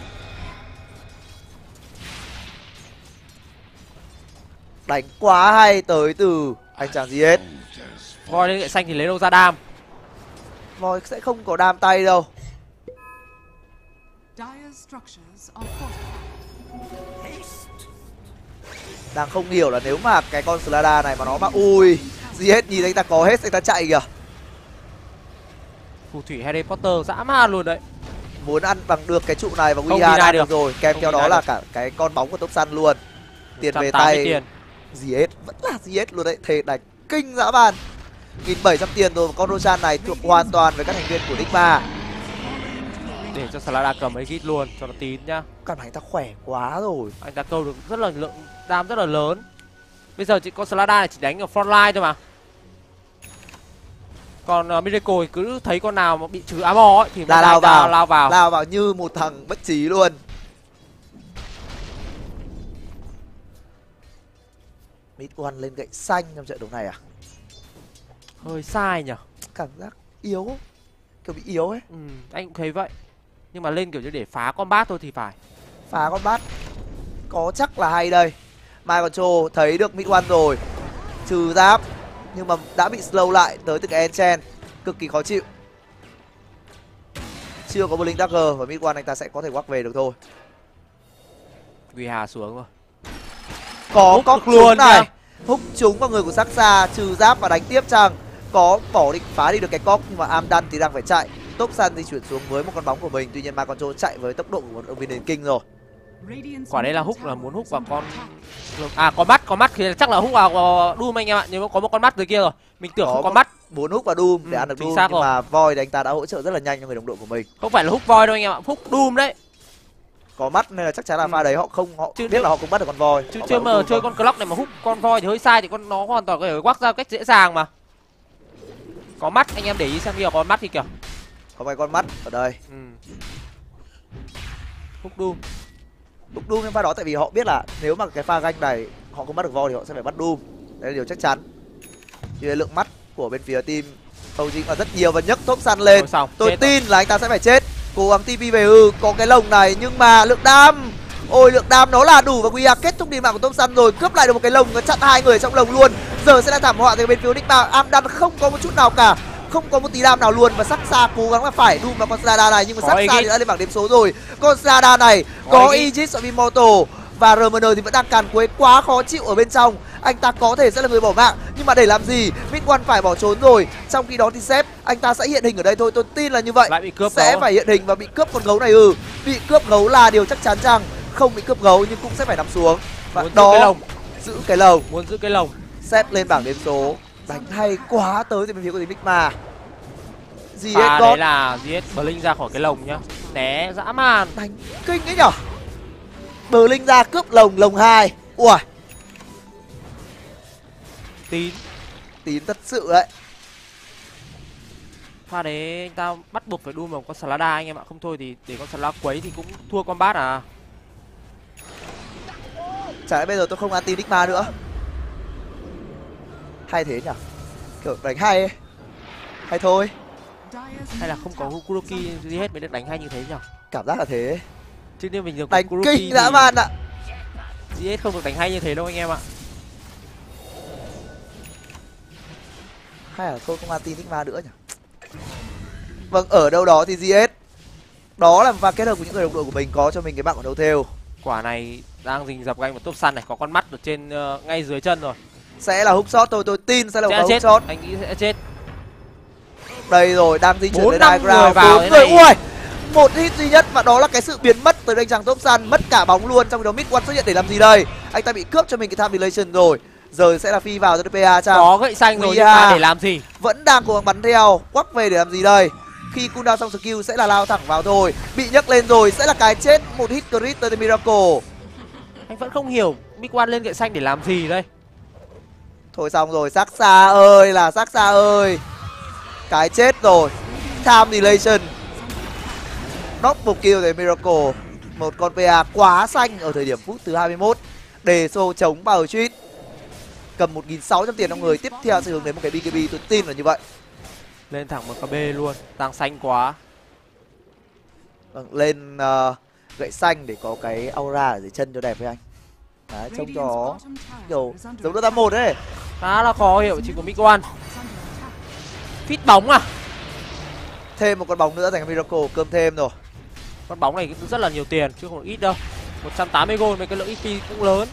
Đánh quá hay tới từ anh chàng gì hết. Voi lên gậy xanh thì lấy đâu ra đam. Voi sẽ không có đam tay đâu. Dire's structures are fortified. Đang không hiểu là nếu mà cái con Slada này mà nó mà ui gì hết, nhìn anh ta có hết anh ta chạy kìa. Phù thủy Harry Potter dã man luôn đấy. Muốn ăn bằng được cái trụ này và Không Guia deny đã được. được rồi, kèm Không theo đó deny là được. cả cái con bóng của Tốc Săn luôn. Tiền về 180 tay tiền. gì hết, vẫn là gì hết luôn đấy, thề đánh kinh dã man. 1.700 tiền rồi, con Roshan này thuộc hoàn toàn với các thành viên của Nigma. Để cho Slada cầm ấy gít luôn cho nó tín nhá. Căn bản anh ta khỏe quá rồi. Anh ta câu được rất là lượng đam rất là lớn. Bây giờ chỉ con Slada này chỉ đánh ở frontline thôi mà. Còn Miracle thì cứ thấy con nào mà bị trừ armor ấy thì Là lao lao vào. lao vào như một thằng bất trí luôn. Mid One lên gậy xanh trong trận đấu này à? Hơi sai nhỉ. Cảm giác yếu, kiểu bị yếu ấy. Anh cũng thấy vậy. Nhưng mà lên kiểu như để phá combat thôi thì phải. Phá con bát có chắc là hay đây. Mai Control thấy được Mid One rồi, trừ giáp nhưng mà đã bị slow lại tới từ cái enchant, cực kỳ khó chịu. Chưa có Blink Dagger và Mid One anh ta sẽ có thể walk về được thôi. Vì Hà xuống rồi. Có Húc cóc được luôn trúng này, nha. húc trúng vào người của Saksa, trừ giáp và đánh tiếp chăng? Có bỏ định phá đi được cái cóc, nhưng mà Amdan thì đang phải chạy. Tốc San di chuyển xuống với một con bóng của mình, tuy nhiên Mai Control chạy với tốc độ của một động viên nền kinh rồi. Quả đấy là húc là muốn húc vào con. À có mắt thì chắc là húc vào Doom anh em ạ, nhưng mà có một con mắt dưới kia rồi. Mình tưởng không có mắt. 4 húc và Doom để ăn được chính Doom, xác nhưng rồi. mà Void anh ta đã hỗ trợ rất là nhanh cho người đồng đội của mình. Không phải là húc voi đâu anh em ạ, húc Doom đấy. Có mắt nên là chắc chắn là pha đấy họ Chứ biết nếu- là họ cũng bắt được con voi. Chứ Họ chơi bảo mà Doom chơi mà. con clock này mà húc con voi thì hơi sai, thì con nó hoàn toàn có thể quắc ra cách dễ dàng mà. Có mắt anh em để ý xem, bây giờ có mắt thì kiểu. Có vài con mắt ở đây. Húc Doom. Húc Doom trong pha đó, tại vì họ biết là nếu mà cái pha ganh này họ không bắt được voi thì họ sẽ phải bắt Doom. Đấy là điều chắc chắn. Thì lượng mắt của bên phía team Âu Chính là rất nhiều, và nhấc Top Sun lên. Thôi xong, Tôi chết tin là anh ta sẽ phải chết. Cố gắng TP về có cái lồng này, nhưng mà lượng đam, ôi lượng đam nó là đủ, và Guia kết thúc đi mạng của Top Sun rồi, cướp lại được một cái lồng, nó chặn hai người trong lồng luôn. Giờ sẽ là thảm họa từ bên phía Nigma. Amdan không có một chút nào cả, không có một tí đam nào luôn, và Saksa cố gắng là phải đùm vào con Slada này, nhưng mà Có Saksa Aegis. thì đã lên bảng điểm số rồi. Con Slada này có Aegis ở Immortal, và RMN thì vẫn đang càn quấy quá khó chịu ở bên trong. Anh ta có thể sẽ là người bỏ mạng, nhưng mà để làm gì? Mid One phải bỏ trốn rồi. Trong khi đó thì Sep anh ta sẽ hiện hình ở đây thôi, tôi tin là như vậy. Lại bị cướp Sẽ gấu. phải hiện hình và bị cướp con gấu này. Bị cướp gấu là điều chắc chắn chăng? Không bị cướp gấu nhưng cũng sẽ phải nằm xuống. Và Muốn giữ đó cái lồng. giữ cái lồng. Muốn giữ cái lồng. Sep lên bảng điểm số, đánh hay quá tới từ bên phía của team Nigma. Gì Pha hết đấy con là GS Blink ra khỏi cái lồng nhá. Né dã man. đánh kinh ấy nhở. Blink ra cướp lồng 2. Ui, tín thật sự đấy. Pha đấy anh ta bắt buộc phải đu vào con Slada anh em ạ, không thôi thì để con Slada quấy thì cũng thua combat à. Chả lẽ bây giờ tôi không anti Nigma nữa? Hay thế nhở, kiểu đánh hay ấy. Hay thôi, Hay là không có Kuroki gì hết mới được đánh hay như thế nhở. cảm giác là thế. Chứ nếu mình được Đánh Kuroki kinh dã man ạ. GS không được đánh hay như thế đâu anh em ạ. Hay là tôi không anti Nigma nữa nhỉ? Vâng, ở đâu đó thì GS đó là pha kết hợp của những người đồng đội của mình có cho mình cái mạng của No Tail. Quả này đang rình dập ganh một top săn này, có con mắt ở trên ngay dưới chân rồi. Sẽ là húc shot thôi, tôi tin sẽ là một Sẽ húc chết, shot. anh nghĩ sẽ chết. Đây rồi, đang di chuyển 4, lên 5 high người ground. vào 4 thế người, này. ui, một hit duy nhất và đó là cái sự biến mất từ anh chàng top sun, mất cả bóng luôn. Trong khi đó mid one xuất hiện để làm gì đây? Anh ta bị cướp cho mình cái time dilation rồi. Giờ sẽ là phi vào cho PA chăng? Có gậy xanh rồi nhưng Uia. mà để làm gì? Vẫn đang cố gắng bắn theo, quắc về để làm gì đây? Khi cooldown xong skill sẽ là lao thẳng vào thôi. Bị nhấc lên rồi sẽ là cái chết, một hit crit tới từ Miracle. Anh vẫn không hiểu Big One lên gậy xanh để làm gì đây? Thôi xong rồi, Saksa ơi là Saksa ơi. Cái chết rồi. Time dilation. Double kill tới Miracle. Một con PA quá xanh ở thời điểm phút thứ 21. Đề xô chống Power Street. Cầm 1.600 tiền trong người. Tiếp theo sẽ hướng đến một cái BKB, tôi tin là như vậy. Lên thẳng một cái B luôn, đang xanh quá. Vâng, lên gậy xanh để có cái aura ở dưới chân cho đẹp với anh. Đấy, trông Radiant's cho bottom tower kiểu is under giống Dota 1 đấy. Khá là khó hiểu chỉ của Big One. attack. Fit bóng à? Thêm một con bóng nữa thành Miracle, cơm thêm rồi. Con bóng này cũng rất là nhiều tiền chứ không ít đâu. 180 gold với cái lượng XP cũng lớn.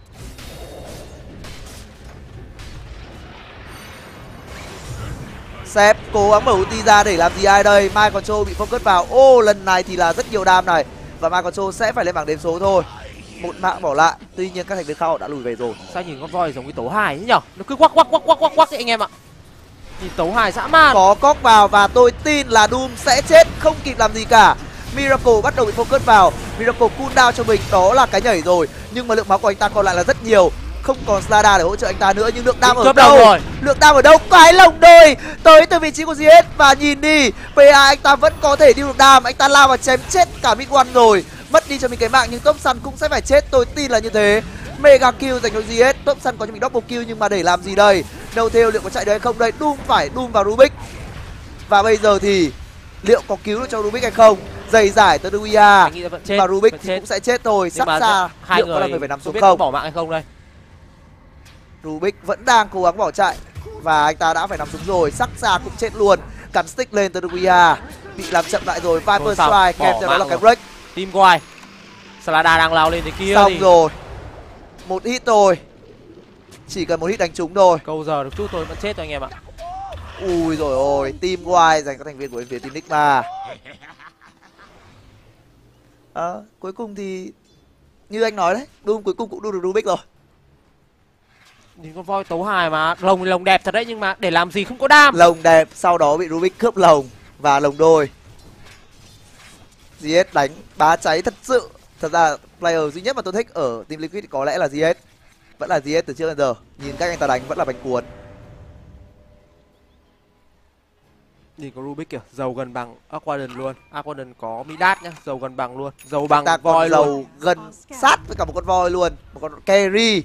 Sếp cố gắng mở ulti ra để làm gì ai đây? Mai Control bị focus vào. Ô, lần này thì là rất nhiều đam này. Và Mai Control sẽ phải lên bảng đếm số thôi. Một mạng bỏ lại. Tuy nhiên các thành viên khác họ đã lùi về rồi. Sao nhìn con voi giống cái tấu hài ấy nhở? Nó cứ quắc quắc quắc quắc quắc quắc ấy anh em ạ. Nhìn tấu hài dã man. Có cóc vào và tôi tin là Doom sẽ chết, không kịp làm gì cả. Miracle bắt đầu bị focus vào. Miracle cooldown cho mình, đó là cái nhảy rồi. Nhưng mà lượng máu của anh ta còn lại là rất nhiều. Không còn Slada để hỗ trợ anh ta nữa, nhưng lượng đam ở đâu? Rồi. Lượng đam ở đâu? Cái lồng đôi tới từ vị trí của GS và nhìn đi, PA anh ta vẫn có thể đi được đam, anh ta lao và chém chết cả Big One rồi. Mất đi cho mình cái mạng nhưng Top Sun cũng sẽ phải chết, tôi tin là như thế. Mega kill dành cho GS, Top Sun có cho mình double kill nhưng mà để làm gì đây? Đâu theo liệu có chạy được hay không đây? Doom phải Doom vào Rubik. Và bây giờ thì liệu có cứu được cho Rubik hay không? Giày giải tới Duia Anh nghĩ là vẫn chết. và Rubik vẫn thì chết. cũng sẽ chết thôi. Nhưng mà Saksa hai liệu có là người người phải nằm không xuống biết không? bỏ mạng hay không đây? Rubik vẫn đang cố gắng bỏ chạy và anh ta đã phải nằm xuống rồi. Saksa cũng chết luôn. Cắn stick lên tới Duia, bị làm chậm lại rồi. Viper Thôi xong, Strike kèm bỏ theo đó là mạng cái rồi. break. Team Guai. Slada đang lao lên thế kia Xong thì rồi, một hit thôi, chỉ cần một hit đánh trúng thôi. câu giờ được chút thôi vẫn chết rồi anh em ạ. Ui rồi ôi, team wide dành các thành viên của bên phía team Nigma. Cuối cùng thì như anh nói đấy, Doom cuối cùng cũng đu được Rubik rồi. Nhìn con voi tấu hài mà lồng lồng đẹp thật đấy nhưng mà để làm gì không có đam. Lồng đẹp, sau đó bị Rubik cướp lồng và lồng đôi. GS đánh bá cháy thật sự. Thật ra player duy nhất mà tôi thích ở team Liquid có lẽ là GS. Vẫn là GS từ trước đến giờ. Nhìn cách anh ta đánh vẫn là bánh cuốn. Nhìn có Rubik kìa, giàu gần bằng Aquaden luôn. Aquaden có Midas nhá, giàu gần bằng luôn. Giàu bằng Ta voi còn luôn. giàu gần sát với cả một con voi luôn. Một con carry.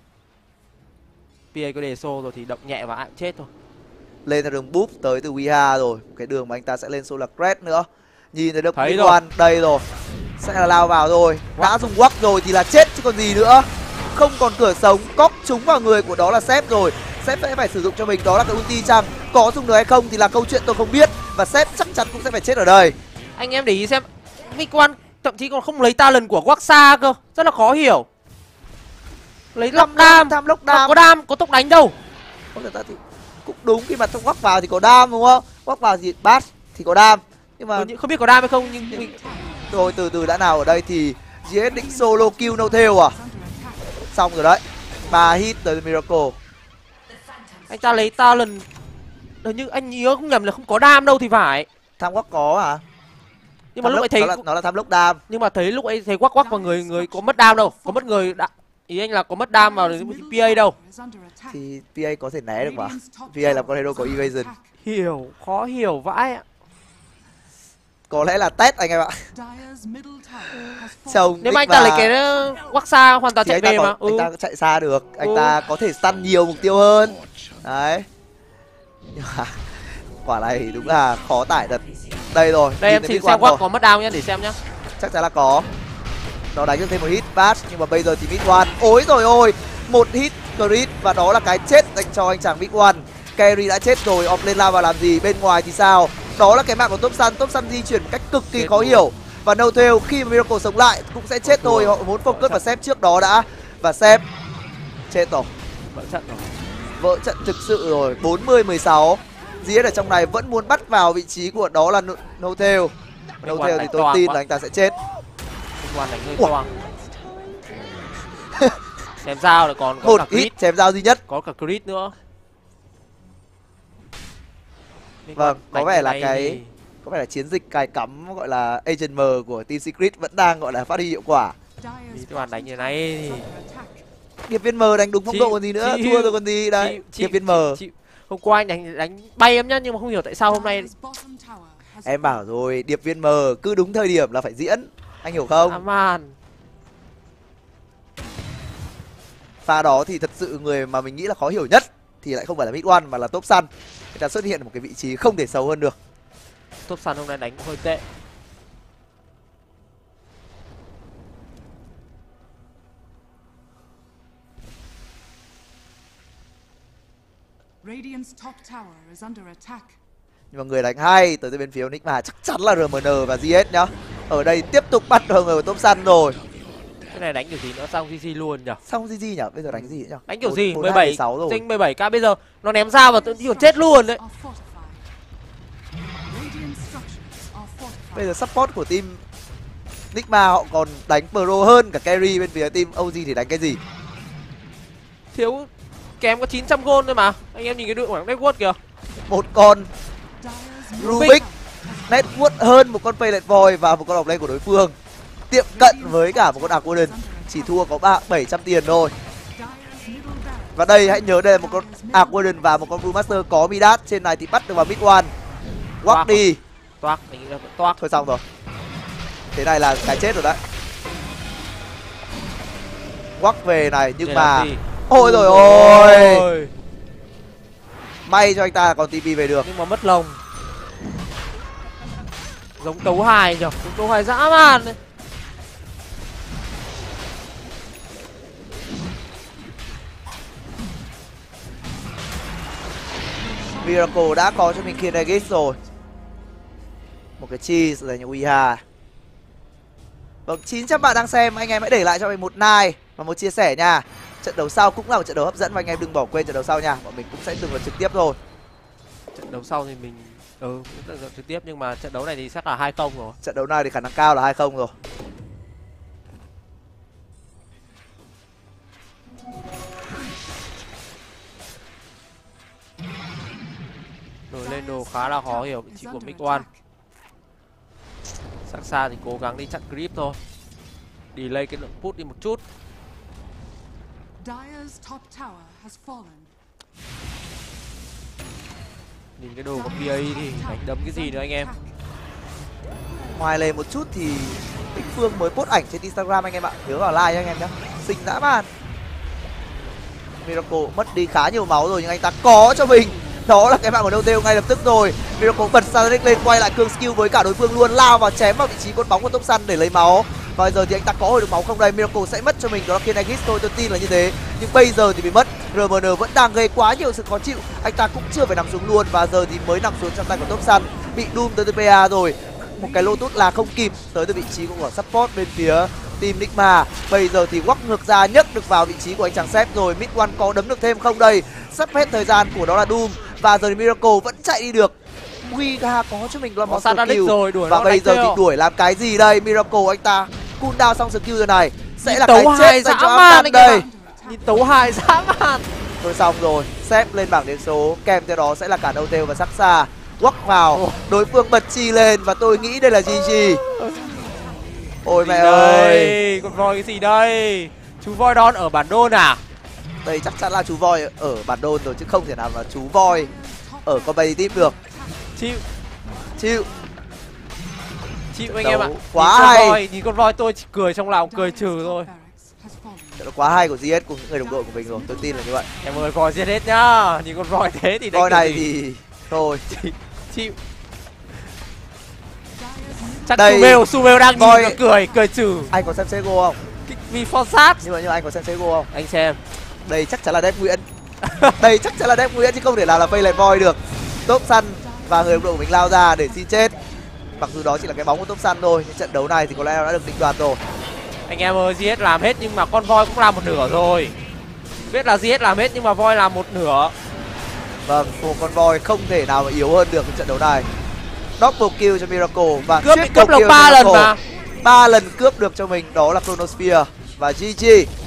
PA có đề xô rồi thì động nhẹ và ai cũng chết thôi. Lên theo đường búp tới từ Wiha rồi. Cái đường mà anh ta sẽ lên Solar Crest nữa. Nhìn thấy được Thấy Big rồi. One đây rồi. Sẽ là lao vào rồi. Đã dùng quắc rồi thì là chết chứ còn gì nữa. Không còn cửa sống, cóc trúng vào người của đó là Sếp rồi. Sếp sẽ phải sử dụng cho mình đó là cái ulti chăng? Có dùng được hay không thì là câu chuyện tôi không biết. Và Sếp chắc chắn cũng sẽ phải chết ở đây. Anh em để ý xem, Big One thậm chí còn không lấy talent của Waxa cơ, rất là khó hiểu. Lấy lock đam, Tham lốc mà đam. có đam, có tốc đánh đâu. Có thể ta thì cũng đúng, khi mà thông quắc vào thì có đam đúng không? Quắc vào thì bass thì có đam. Nhưng mà Không biết có đam hay không nhưng mình... rồi từ từ đã nào ở đây thì GS định solo kill no tail à? Xong rồi đấy. 3 hit tới Miracle. anh ta lấy talent hình như anh nhớ không nhầm là không có đam đâu thì phải. Tham quắc có hả? Nhưng mà lúc ấy thấy nó là tham lốc đam. nhưng mà thấy lúc ấy thấy quắc quắc vào người người có mất đam đâu, có mất người đã... ý anh là có mất đam vào PA đâu. Thì PA có thể né được mà. PA là con hero có evasion. Hiểu, khó hiểu vãi ạ. Có lẽ là test anh em ạ. Chồng Nếu mà anh ta lấy cái Waxa hoàn toàn thì chạy về mà. anh ta chạy xa được, anh ta có thể stun nhiều mục tiêu hơn. Đấy. Nhưng mà quả này đúng là khó tải thật. Đây rồi. Đây em nhìn thấy xin Big xem One quắc rồi. có mất đam nhá, để xem nhá. Chắc chắn là có. Nó đánh được thêm một hit bash nhưng mà bây giờ thì Big One. Ối rồi ôi, một hit crit và đó là cái chết dành cho anh chàng Big One. Carry đã chết rồi, off lên lao vào làm gì? Bên ngoài thì sao? Đó là cái mạng của Top Sun di chuyển một cách cực kỳ khó hiểu. Và No Tail khi mà Miracle sống lại cũng sẽ chết thôi, họ muốn focus vào Sếp trước đó đã. Và Sếp chết rồi. Vỡ trận rồi. vỡ trận thực sự rồi. 40-16. GS ở trong này vẫn muốn bắt vào vị trí của đó là Notail. Notail thì tôi tin là anh ta sẽ chết. Hoàn đánh hơi toang. Xem sao lại còn có Một cả ít crit, chém dao duy nhất. có cả crit nữa. Vâng, có vẻ là cái có vẻ là chiến dịch cài cắm gọi là Agent M của Team Secret vẫn đang gọi là phát huy hiệu quả. cái hoàn đánh như này thì Điệp viên M đánh đúng phong độ còn gì nữa, thua rồi còn gì đấy. Điệp viên M. Hôm qua anh đánh bay em nhá, nhưng mà không hiểu tại sao hôm nay Em bảo rồi, điệp viên M cứ đúng thời điểm là phải diễn, anh hiểu không? Aman. Pha đó thì thật sự người mà mình nghĩ là khó hiểu nhất thì lại không phải là Mid One mà là Top Sun. Người ta xuất hiện ở một cái vị trí không thể xấu hơn được. Top Sun hôm nay đánh cũng hơi tệ. Radiant's top tower is under attack. Nhưng mà người đánh hay tới từ bên phía Enigma chắc chắn là RMN và GS nhá. Ở đây tiếp tục bắt đầu người của Top Sun rồi. Cái này đánh kiểu gì nữa xong GG luôn nhở? Xong GG nhở? Bây giờ đánh gì nhở? Đánh kiểu gì? 17 17 rồi. Sinh 17k bây giờ nó ném ra và tự nhiên chết luôn đấy. Are fortified. Radiant structures are fortified. Bây giờ support của team Enigma họ còn đánh pro hơn cả carry, bên phía team OG thì đánh cái gì? Thiếu kém có 900 gold thôi mà. Anh em nhìn cái đội của network kìa. Một con Dire's Rubik network hơn một con Paylet Void và một con độc lane của đối phương. Tiệm cận với cả một con Aquadon, chỉ thua có 700 tiền thôi. Dire's middle barracks. Và đây hãy nhớ đây là một con Aquadon và một con Brewmaster có Midas, trên này thì bắt được vào mid one. Quắc đi. Toác, mình nghĩ là vẫn toác. Thôi xong rồi. Thế này là cái chết rồi đấy. Quắc về này nhưng Để mà làm gì? ôi rồi ôi. May cho anh ta còn TP về được. Nhưng mà mất lồng. Giống tấu hài nhở, giống tấu hài dã man đấy. Miracle đã có cho mình Kinegis rồi. Một cái cheese dành cho Uiha. Vâng, 900 bạn đang xem, anh em hãy để lại cho mình một like và một chia sẻ nha. Trận đấu sau cũng là một trận đấu hấp dẫn và anh em đừng bỏ quên trận đấu sau nha. Bọn mình cũng sẽ từng vào trực tiếp rồi. Trận đấu sau thì mình cũng tận dụng trực tiếp, nhưng mà trận đấu này thì chắc là 2-0 rồi. Trận đấu này thì khả năng cao là 2-0 rồi. Đổi lên đồ khá là khó hiểu vị trí của Mick One. Xa thì cố gắng đi chặn creep thôi. Delay cái lượng put đi một chút. Dire's top tower has fallen. Nhìn cái đồ của PA thì đánh đấm cái gì nữa anh em. Ngoài lề một chút thì Bích Phương mới post ảnh trên Instagram anh em ạ. Nhớ vào like nha anh em nhé. Xinh dã man. Miracle mất đi khá nhiều máu rồi nhưng anh ta có cho mình. Đó là cái mạng của Notail ngay lập tức rồi. Miracle bật Sonic lên, quay lại cương skill với cả đối phương luôn, lao vào chém vào vị trí con bóng của Top Sun để lấy máu. Và bây giờ thì anh ta có hồi được máu không đây? Miracle sẽ mất cho mình đó là Kinegis thôi, tôi tin là như thế. Nhưng bây giờ thì bị mất. RMN vẫn đang gây quá nhiều sự khó chịu. Anh ta cũng chưa phải nằm xuống luôn và giờ thì mới nằm xuống trong tay của Top Sun. Bị Doom tới từ PA rồi. Một cái Lotus là không kịp tới từ vị trí của support bên phía team Enigma. Bây giờ thì quắc ngược ra nhấc được vào vị trí của anh chàng Sep rồi. Mid One có đấm được thêm không đây? Sắp hết thời gian của đó là Doom. Và giờ thì Miracle vẫn chạy đi được. Guiga có cho mình là một skill rồi, đuổi và nó bây giờ theo. thì đuổi làm cái gì đây? Miracle anh ta cooldown xong skill rồi này, sẽ Nhìn là tấu cái hài chết dành dã cho man Arcan anh đây. em ạ. Nhìn tấu hài dã man. Thôi xong rồi, Sep lên bảng điểm số, kèm theo đó sẽ là cả Notail và Saksa. Quắc vào, đối phương bật chi lên và tôi nghĩ đây là GG. Ôi mẹ ơi, Con voi cái gì đây? Chú voi đón ở bản đôn à? đây chắc chắn là chú voi ở bản đôn rồi chứ không thể nào mà chú voi ở competitive được. Chịu, Chịu. chịu anh em ạ. Quá Nhìn con hay. voi, nhìn con voi tôi chỉ cười trong lòng, cười trừ Dire's thôi. top barracks has fallen. Trận đấu quá hay của GS cùng những người đồng đội của mình rồi, tôi tin là như vậy. Em ơi, voi giết hết nhá. Nhìn con voi thế thì đánh Voi kiểu này gì? thì thôi. Chịu. Dire's middle Chắc Đây. Sumeo đang nhìn Voi. và cười trừ. Anh có xem Sego không? Vì for sát. Nhưng mà anh có xem Sego không? Anh xem. Đây chắc chắn là Death Nguyễn. Đây chắc chắn là Death Nguyễn chứ không thể nào là Paylet Void được. Top Sun và người đồng đội của mình lao ra để xin chết. Mặc dù đó chỉ là cái bóng của Top Sun thôi, nhưng trận đấu này thì có lẽ đã được định đoạt rồi. Anh em ơi, GS làm hết nhưng mà con voi cũng làm một nửa rồi. Biết là GS làm hết nhưng mà Voi làm một nửa. Vâng, một con voi không thể nào mà yếu hơn được trong trận đấu này. Double kill cho Miracle và Cướp bị triple cướp là kill 3 lần Miracle. mà. 3 lần cướp được cho mình, đó là Chronosphere và GG.